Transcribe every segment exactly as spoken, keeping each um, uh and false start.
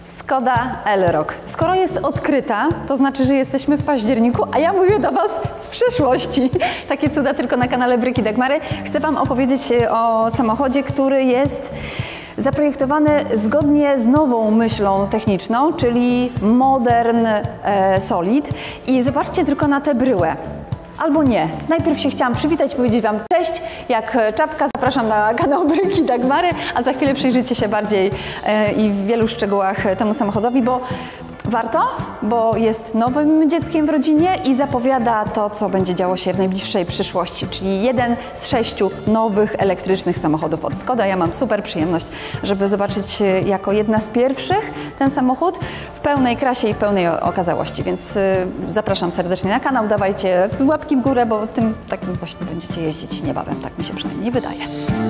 Skoda Elroq. Skoro jest odkryta, to znaczy, że jesteśmy w październiku, a ja mówię do Was z przyszłości. Takie cuda tylko na kanale Bryki Dagmary. Chcę Wam opowiedzieć o samochodzie, który jest zaprojektowany zgodnie z nową myślą techniczną, czyli Modern e, Solid. I zobaczcie tylko na tę bryłę. Albo nie. Najpierw się chciałam przywitać, powiedzieć Wam cześć, jak czapka. Zapraszam na kanał Bryki Dagmary, a za chwilę przyjrzycie się bardziej e, i w wielu szczegółach temu samochodowi, bo warto, bo jest nowym dzieckiem w rodzinie i zapowiada to, co będzie działo się w najbliższej przyszłości, czyli jeden z sześciu nowych elektrycznych samochodów od Skoda. Ja mam super przyjemność, żeby zobaczyć jako jedna z pierwszych ten samochód w pełnej krasie i w pełnej okazałości, więc zapraszam serdecznie na kanał, dawajcie łapki w górę, bo tym takim właśnie będziecie jeździć niebawem, tak mi się przynajmniej wydaje.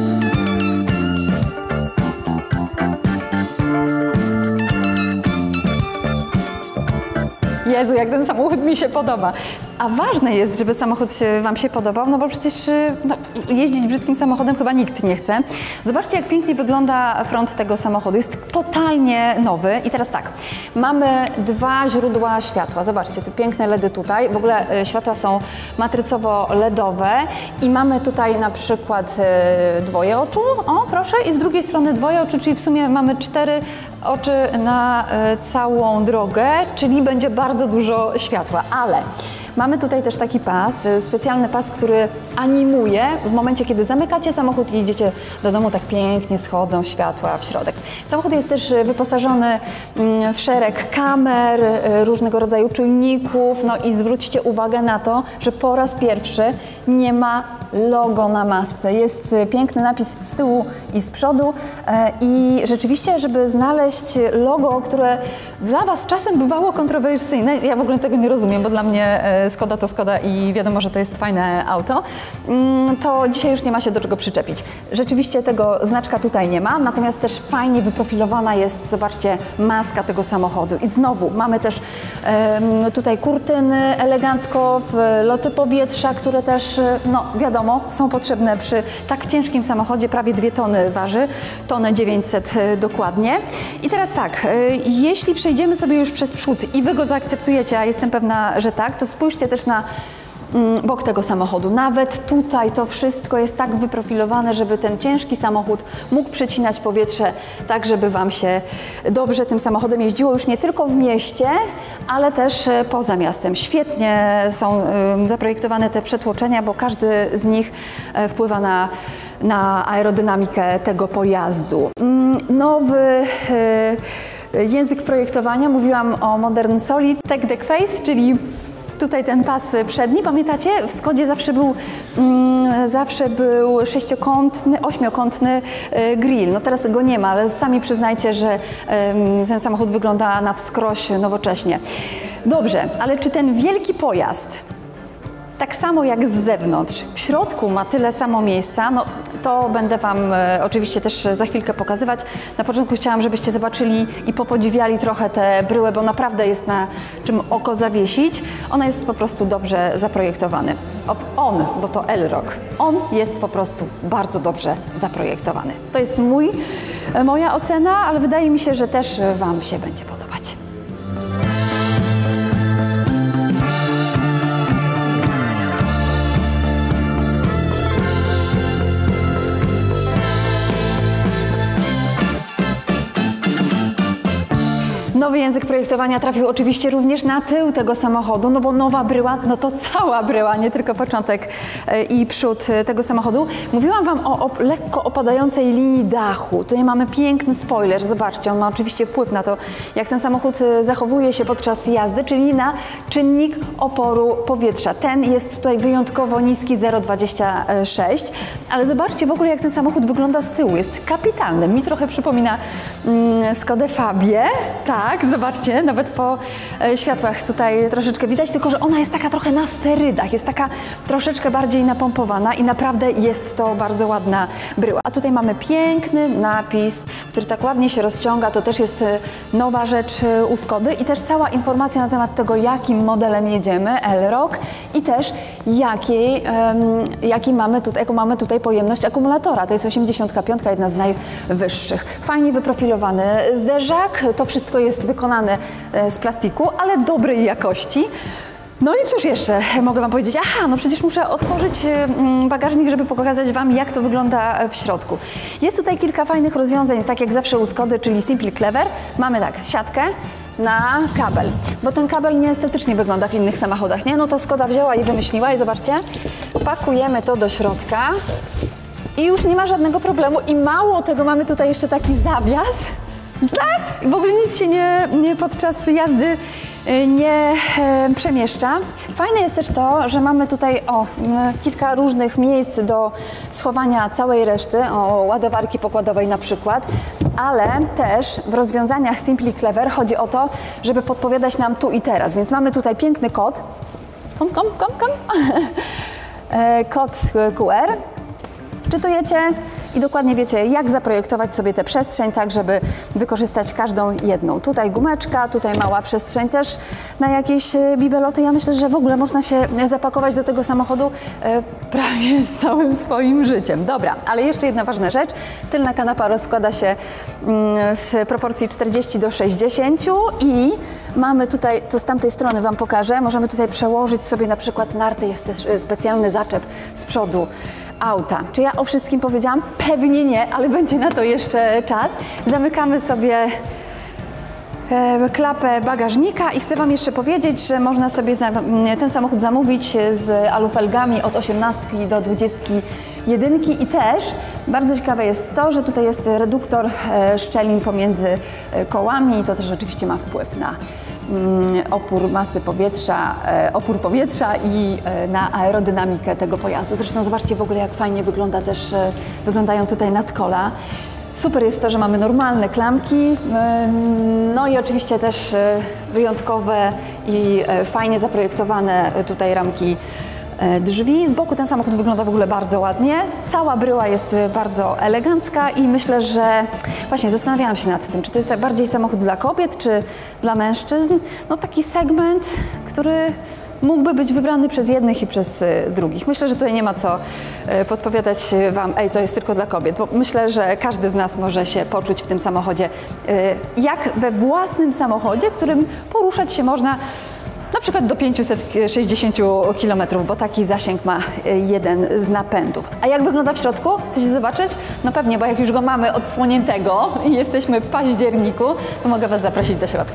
Jezu, jak ten samochód mi się podoba. A ważne jest, żeby samochód Wam się podobał, no bo przecież no, jeździć brzydkim samochodem chyba nikt nie chce. Zobaczcie, jak pięknie wygląda front tego samochodu. Jest totalnie nowy. I teraz tak, mamy dwa źródła światła. Zobaczcie, te piękne LEDy tutaj. W ogóle światła są matrycowo-ledowe i mamy tutaj na przykład dwoje oczu, o proszę, i z drugiej strony dwoje oczu, czyli w sumie mamy cztery oczy na całą drogę, czyli będzie bardzo dużo światła, ale mamy tutaj też taki pas, specjalny pas, który animuje w momencie, kiedy zamykacie samochód i idziecie do domu, tak pięknie schodzą światła w środek. Samochód jest też wyposażony w szereg kamer, różnego rodzaju czujników, no i zwróćcie uwagę na to, że po raz pierwszy nie ma logo na masce. Jest piękny napis z tyłu i z przodu i rzeczywiście, żeby znaleźć logo, które dla Was czasem bywało kontrowersyjne, ja w ogóle tego nie rozumiem, bo dla mnie Skoda to Skoda i wiadomo, że to jest fajne auto, to dzisiaj już nie ma się do czego przyczepić. Rzeczywiście tego znaczka tutaj nie ma, natomiast też fajnie wyprofilowana jest, zobaczcie, maska tego samochodu. I znowu mamy też tutaj kurtyny elegancko, loty powietrza, które też, no wiadomo, są potrzebne przy tak ciężkim samochodzie, prawie dwie tony waży, tonę dziewięćset dokładnie. I teraz tak, jeśli przejdziemy sobie już przez przód i Wy go zaakceptujecie, a jestem pewna, że tak, to spójrzcie też na bok tego samochodu. Nawet tutaj to wszystko jest tak wyprofilowane, żeby ten ciężki samochód mógł przecinać powietrze tak, żeby Wam się dobrze tym samochodem jeździło już nie tylko w mieście, ale też poza miastem. Świetnie są zaprojektowane te przetłoczenia, bo każdy z nich wpływa na na aerodynamikę tego pojazdu. Nowy język projektowania, mówiłam o Modern Solid, Tech Deck Face, czyli tutaj ten pas przedni, pamiętacie? W Skodzie zawsze był, mm, zawsze był sześciokątny, ośmiokątny y, grill. No teraz go nie ma, ale sami przyznajcie, że y, ten samochód wygląda na wskroś nowocześnie. Dobrze, ale czy ten wielki pojazd, tak samo jak z zewnątrz, w środku ma tyle samo miejsca? No to będę Wam e, oczywiście też za chwilkę pokazywać. Na początku chciałam, żebyście zobaczyli i popodziwiali trochę tę bryłę, bo naprawdę jest na czym oko zawiesić. Ona jest po prostu dobrze zaprojektowany. On, bo to Elroq, on jest po prostu bardzo dobrze zaprojektowany. To jest mój, moja ocena, ale wydaje mi się, że też Wam się będzie podobać. Nowy język projektowania trafił oczywiście również na tył tego samochodu, no bo nowa bryła, no to cała bryła, nie tylko początek i przód tego samochodu. Mówiłam Wam o, o lekko opadającej linii dachu. Tutaj mamy piękny spoiler, zobaczcie, on ma oczywiście wpływ na to, jak ten samochód zachowuje się podczas jazdy, czyli na czynnik oporu powietrza. Ten jest tutaj wyjątkowo niski, zero przecinek dwadzieścia sześć, ale zobaczcie w ogóle, jak ten samochód wygląda z tyłu. Jest kapitalny. Mi trochę przypomina mm, Skodę Fabię, tak? Tak, zobaczcie, nawet po e, światłach tutaj troszeczkę widać, tylko że ona jest taka trochę na sterydach, jest taka troszeczkę bardziej napompowana i naprawdę jest to bardzo ładna bryła. A tutaj mamy piękny napis, który tak ładnie się rozciąga, to też jest e, nowa rzecz e, u Skody i też cała informacja na temat tego, jakim modelem jedziemy, Elrock i też jakiej, e, jaki mamy tutaj, jaką mamy tutaj pojemność akumulatora. To jest osiemdziesiątka pięć, jedna z najwyższych. Fajnie wyprofilowany zderzak, to wszystko jest wykonane z plastiku, ale dobrej jakości. No i cóż jeszcze mogę Wam powiedzieć? Aha, no przecież muszę otworzyć bagażnik, żeby pokazać Wam, jak to wygląda w środku. Jest tutaj kilka fajnych rozwiązań, tak jak zawsze u Skody, czyli Simply Clever. Mamy tak, siatkę na kabel, bo ten kabel nieestetycznie wygląda w innych samochodach, nie? No to Skoda wzięła i wymyśliła i zobaczcie, pakujemy to do środka i już nie ma żadnego problemu i mało tego, mamy tutaj jeszcze taki zawias. Tak, w ogóle nic się nie, nie podczas jazdy nie e, przemieszcza. Fajne jest też to, że mamy tutaj o, kilka różnych miejsc do schowania całej reszty, o, ładowarki pokładowej na przykład, ale też w rozwiązaniach Simply Clever chodzi o to, żeby podpowiadać nam tu i teraz, więc mamy tutaj piękny kod, kom, kom, kom, kom. e, kod Q R. Wczytujecie i dokładnie wiecie, jak zaprojektować sobie tę przestrzeń, tak żeby wykorzystać każdą jedną. Tutaj gumeczka, tutaj mała przestrzeń też na jakieś bibeloty. Ja myślę, że w ogóle można się zapakować do tego samochodu e, prawie z całym swoim życiem. Dobra, ale jeszcze jedna ważna rzecz. Tylna kanapa rozkłada się mm, w proporcji czterdzieści do sześćdziesięciu i mamy tutaj, to z tamtej strony Wam pokażę, możemy tutaj przełożyć sobie na przykład narty, jest też specjalny zaczep z przodu auta. Czy ja o wszystkim powiedziałam? Pewnie nie, ale będzie na to jeszcze czas. Zamykamy sobie e, klapę bagażnika i chcę Wam jeszcze powiedzieć, że można sobie za, ten samochód zamówić z alufelgami od osiemnastki do dwudziestki jedynki i też bardzo ciekawe jest to, że tutaj jest reduktor e, szczelin pomiędzy e, kołami i to też oczywiście ma wpływ na opór masy powietrza, opór powietrza i na aerodynamikę tego pojazdu. Zresztą zobaczcie w ogóle, jak fajnie wygląda też, wyglądają tutaj nadkola. Super jest to, że mamy normalne klamki, no i oczywiście też wyjątkowe i fajnie zaprojektowane tutaj ramki drzwi. Z boku ten samochód wygląda w ogóle bardzo ładnie. Cała bryła jest bardzo elegancka i myślę, że właśnie zastanawiałam się nad tym, czy to jest bardziej samochód dla kobiet, czy dla mężczyzn. No taki segment, który mógłby być wybrany przez jednych i przez drugich. Myślę, że tutaj nie ma co podpowiadać Wam, ej, to jest tylko dla kobiet, bo myślę, że każdy z nas może się poczuć w tym samochodzie jak we własnym samochodzie, w którym poruszać się można na przykład do pięciuset sześćdziesięciu kilometrów, bo taki zasięg ma jeden z napędów. A jak wygląda w środku? Chcecie zobaczyć? No pewnie, bo jak już go mamy odsłoniętego i jesteśmy w październiku, to mogę Was zaprosić do środka.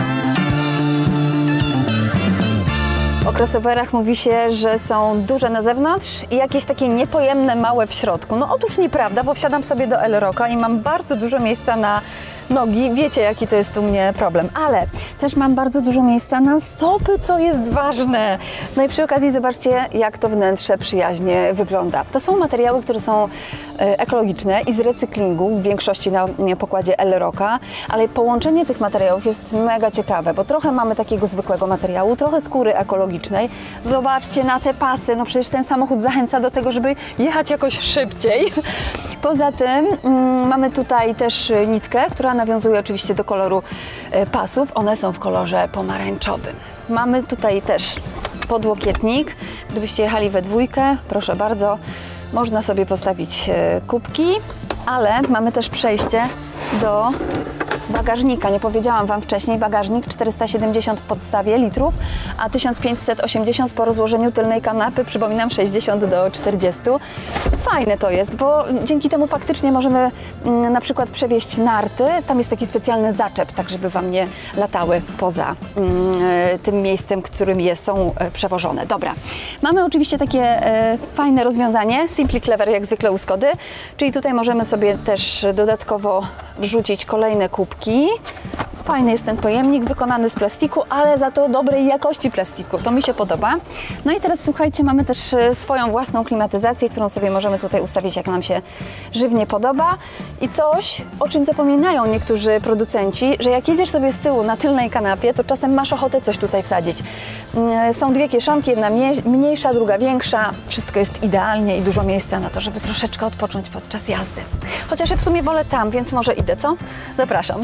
O crossoverach mówi się, że są duże na zewnątrz i jakieś takie niepojemne, małe w środku. No otóż nieprawda, bo wsiadam sobie do Elrocka i mam bardzo dużo miejsca na nogi. Wiecie, jaki to jest u mnie problem. Ale też mam bardzo dużo miejsca na stopy, co jest ważne. No i przy okazji zobaczcie, jak to wnętrze przyjaźnie wygląda. To są materiały, które są ekologiczne i z recyklingu, w większości na pokładzie Elrocka, ale połączenie tych materiałów jest mega ciekawe, bo trochę mamy takiego zwykłego materiału, trochę skóry ekologicznej. Zobaczcie na te pasy, no przecież ten samochód zachęca do tego, żeby jechać jakoś szybciej. Poza tym mm, mamy tutaj też nitkę, która nawiązuje oczywiście do koloru pasów. One są w kolorze pomarańczowym. Mamy tutaj też podłokietnik. Gdybyście jechali we dwójkę, proszę bardzo, można sobie postawić kubki, ale mamy też przejście do bagażnika. Nie powiedziałam Wam wcześniej, bagażnik czterysta siedemdziesiąt w podstawie litrów, a tysiąc pięćset osiemdziesiąt po rozłożeniu tylnej kanapy, przypominam, sześćdziesiąt do czterdziestu. Fajne to jest, bo dzięki temu faktycznie możemy mm, na przykład przewieźć narty. Tam jest taki specjalny zaczep, tak żeby Wam nie latały poza mm, tym miejscem, którym je są e, przewożone. Dobra, mamy oczywiście takie e, fajne rozwiązanie, Simply Clever jak zwykle u Skody, czyli tutaj możemy sobie też dodatkowo wrzucić kolejne kubki. Fajny jest ten pojemnik, wykonany z plastiku, ale za to dobrej jakości plastiku. To mi się podoba. No i teraz słuchajcie, mamy też swoją własną klimatyzację, którą sobie możemy tutaj ustawić, jak nam się żywnie podoba. I coś, o czym zapominają niektórzy producenci, że jak jedziesz sobie z tyłu na tylnej kanapie, to czasem masz ochotę coś tutaj wsadzić. Są dwie kieszonki, jedna mniejsza, druga większa. Wszystko jest idealnie i dużo miejsca na to, żeby troszeczkę odpocząć podczas jazdy. Chociaż ja w sumie wolę tam, więc może idę, co? Zapraszam.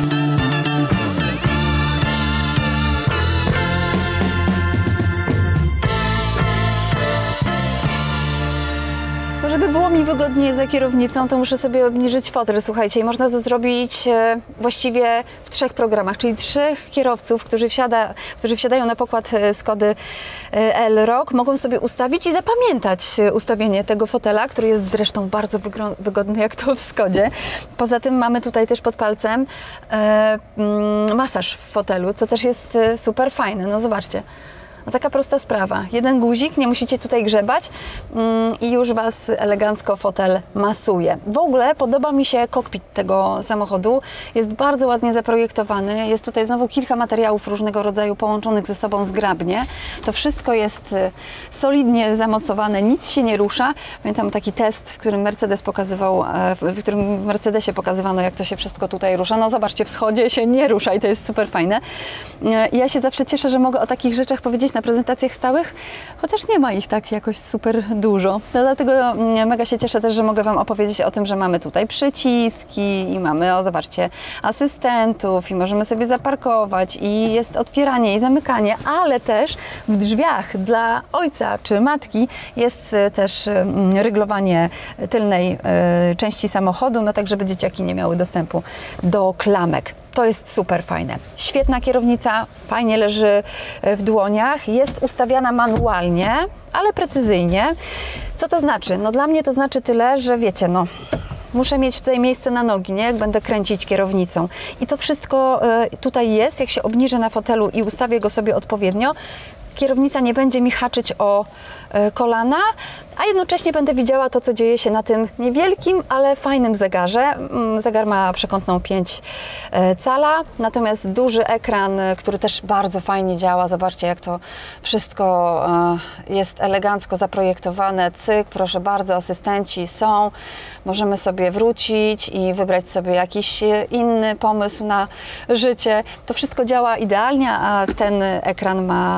Żeby było mi wygodniej za kierownicą, to muszę sobie obniżyć fotel, słuchajcie, i można to zrobić e, właściwie w trzech programach, czyli trzech kierowców, którzy, wsiada, którzy wsiadają na pokład Skody Elroq, mogą sobie ustawić i zapamiętać ustawienie tego fotela, który jest zresztą bardzo wygodny, jak to w Skodzie. Poza tym mamy tutaj też pod palcem e, mm, masaż w fotelu, co też jest super fajne, no zobaczcie. No taka prosta sprawa. Jeden guzik, nie musicie tutaj grzebać mm, i już Was elegancko fotel masuje. W ogóle podoba mi się kokpit tego samochodu. Jest bardzo ładnie zaprojektowany. Jest tutaj znowu kilka materiałów różnego rodzaju połączonych ze sobą zgrabnie. To wszystko jest solidnie zamocowane, nic się nie rusza. Pamiętam taki test, w którym Mercedes pokazywał, w którym w Mercedesie pokazywano, jak to się wszystko tutaj rusza. No zobaczcie, w Schodzie się nie rusza i to jest super fajne. Ja się zawsze cieszę, że mogę o takich rzeczach powiedzieć na prezentacjach stałych, chociaż nie ma ich tak jakoś super dużo. No dlatego mega się cieszę też, że mogę Wam opowiedzieć o tym, że mamy tutaj przyciski i mamy, o zobaczcie, asystentów i możemy sobie zaparkować i jest otwieranie i zamykanie, ale też w drzwiach dla ojca czy matki jest też ryglowanie tylnej y, części samochodu, no tak, żeby dzieciaki nie miały dostępu do klamek. To jest super fajne. Świetna kierownica, fajnie leży w dłoniach, jest ustawiana manualnie, ale precyzyjnie. Co to znaczy? No dla mnie to znaczy tyle, że wiecie, no muszę mieć tutaj miejsce na nogi, nie? Jak będę kręcić kierownicą. I to wszystko tutaj jest, jak się obniżę na fotelu i ustawię go sobie odpowiednio, kierownica nie będzie mi haczyć o kolana, a jednocześnie będę widziała to, co dzieje się na tym niewielkim, ale fajnym zegarze. Zegar ma przekątną pięć cala, natomiast duży ekran, który też bardzo fajnie działa. Zobaczcie, jak to wszystko jest elegancko zaprojektowane. Cyk, proszę bardzo, asystenci są. Możemy sobie wrócić i wybrać sobie jakiś inny pomysł na życie. To wszystko działa idealnie, a ten ekran ma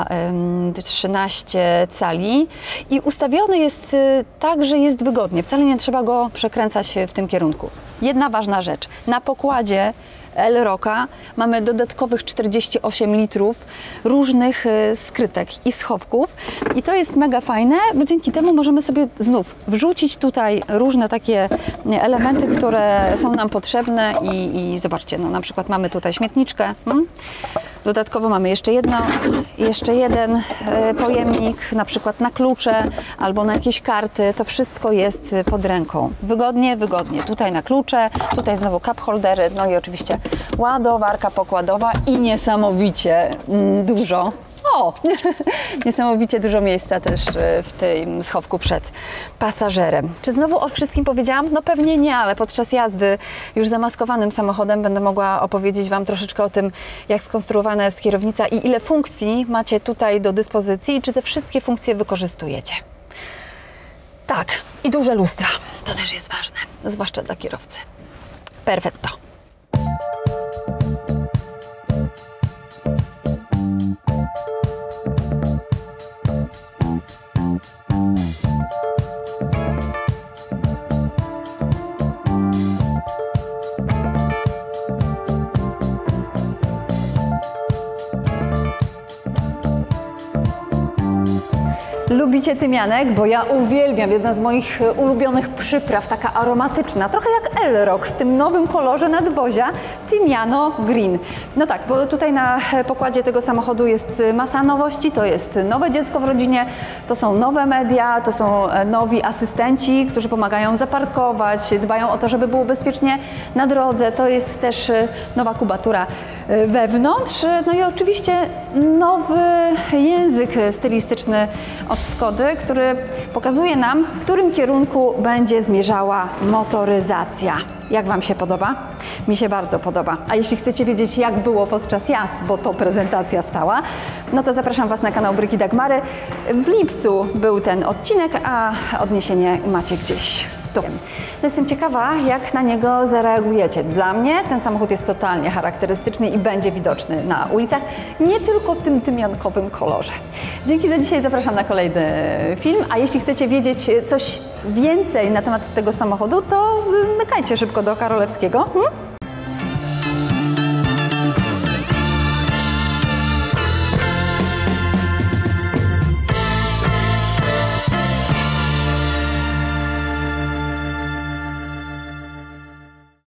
trzynaście cali i ustawiony jest tak, że jest wygodnie. Wcale nie trzeba go przekręcać w tym kierunku. Jedna ważna rzecz. Na pokładzie Elroqa mamy dodatkowych czterdzieści osiem litrów różnych skrytek i schowków i to jest mega fajne, bo dzięki temu możemy sobie znów wrzucić tutaj różne takie elementy, które są nam potrzebne i, i zobaczcie, no na przykład mamy tutaj śmietniczkę, hmm? Dodatkowo mamy jeszcze jedno, jeszcze jeden pojemnik, na przykład na klucze albo na jakieś karty. To wszystko jest pod ręką. Wygodnie, wygodnie. Tutaj na klucze, tutaj znowu cup holdery, no i oczywiście ładowarka pokładowa i niesamowicie dużo. O, niesamowicie dużo miejsca też w tym schowku przed pasażerem. Czy znowu o wszystkim powiedziałam? No pewnie nie, ale podczas jazdy już zamaskowanym samochodem będę mogła opowiedzieć Wam troszeczkę o tym, jak skonstruowana jest kierownica i ile funkcji macie tutaj do dyspozycji i czy te wszystkie funkcje wykorzystujecie. Tak, i duże lustra. To też jest ważne, zwłaszcza dla kierowcy. Perfetto. Lubicie tymianek? Bo ja uwielbiam, jedna z moich ulubionych przypraw, taka aromatyczna, trochę jak Elroq w tym nowym kolorze nadwozia, Tymiano Green. No tak, bo tutaj na pokładzie tego samochodu jest masa nowości, to jest nowe dziecko w rodzinie, to są nowe media, to są nowi asystenci, którzy pomagają zaparkować, dbają o to, żeby było bezpiecznie na drodze, to jest też nowa kubatura wewnątrz, no i oczywiście nowy język stylistyczny od Skody, który pokazuje nam, w którym kierunku będzie zmierzała motoryzacja. prezentacja. Jak Wam się podoba? Mi się bardzo podoba. A jeśli chcecie wiedzieć, jak było podczas jazd, bo to prezentacja stała, no to zapraszam Was na kanał Bryki Dagmary. W lipcu był ten odcinek, a odniesienie macie gdzieś. No, jestem ciekawa, jak na niego zareagujecie. Dla mnie ten samochód jest totalnie charakterystyczny i będzie widoczny na ulicach, nie tylko w tym tymiankowym kolorze. Dzięki za dzisiaj, zapraszam na kolejny film, a jeśli chcecie wiedzieć coś więcej na temat tego samochodu, to wymykajcie szybko do Karolewskiego. Hmm?